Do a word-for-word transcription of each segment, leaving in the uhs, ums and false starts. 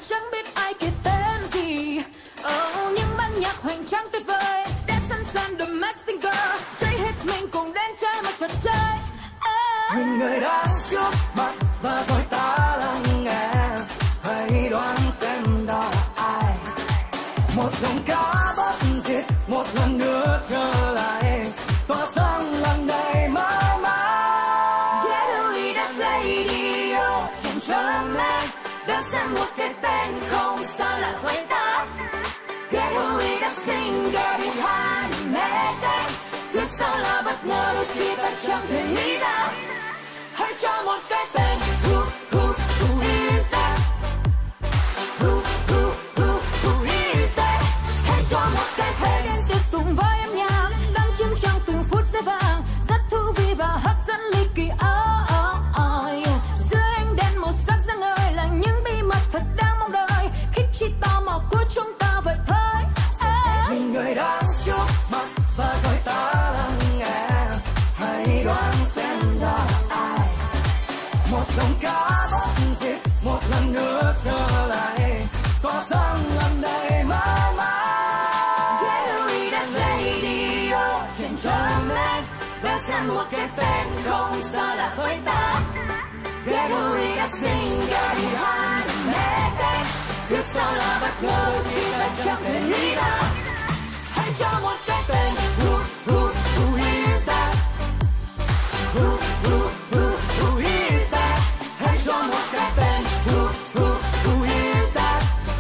chẳng biết ai kể tên gì. Oh, những ban nhạc hoành tráng tuyệt vời đã sẵn sàng The Masked Singer, cháy hết mình cùng đến chơi một trò chơi. Oh. Nhìn người đang trước mặt và rồi ta lắng nghe, hãy đoán xem đó là ai. Một dòng cá bất diệt một lần nữa trở lại, tỏa sáng lần này mãi mãi. Getaway Dance Radio trên Charlemagne, đón xem một cái tên không sao là với ta. Getaway Dance Singer đi hát mê tên, phía sau là bất ngờ đôi khi ta chẳng thể nghĩ ra. Hãy cho một cái tên. Who, who, who is that? Who, who, who, who is that? Hãy cho một cái tên đến tiếp tục với âm nhạc, đang chiếm trong từng phút giây vàng, rất thú vị và hấp dẫn ly kỳ. Oh, oh, oh, yeah. Dưới ánh đèn màu sắc sáng ngời là những bí mật thật đáng mong đợi, khích chi tò mò của chúng ta vậy thôi. Oh. Nhìn người đang trước mặt và rồi ta lắng nghe, hãy đoán xem đó là ai. Một dòng cá bất diệt một lần nữa trở lại, tỏa sáng lần này mãi mãi. Getaway Dance Radio trên Charlemagne, đang xem một cái tên không xa lạ với ta. Getaway Dance Singer đi hát mê tên, phía sau là bất ngờ khi ta chẳng thể nghĩ ra. Hãy cho một cái tên. Who, who, who is that? Who, who, who, who is that? Hãy cho một cái tên. Who, who, who is that?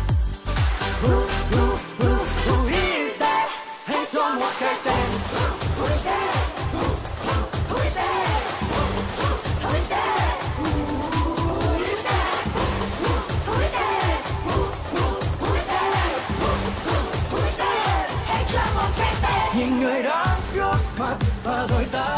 Who, who, who, who is that? Hãy cho một cái tên. Who is that? Who, who, who is that? Who, who, who is that? Who is that? Who, who is that? Who, who, who is that? Who, who, who is that? Hãy cho một cái tên. Nhìn người đang trước mặt và rồi ta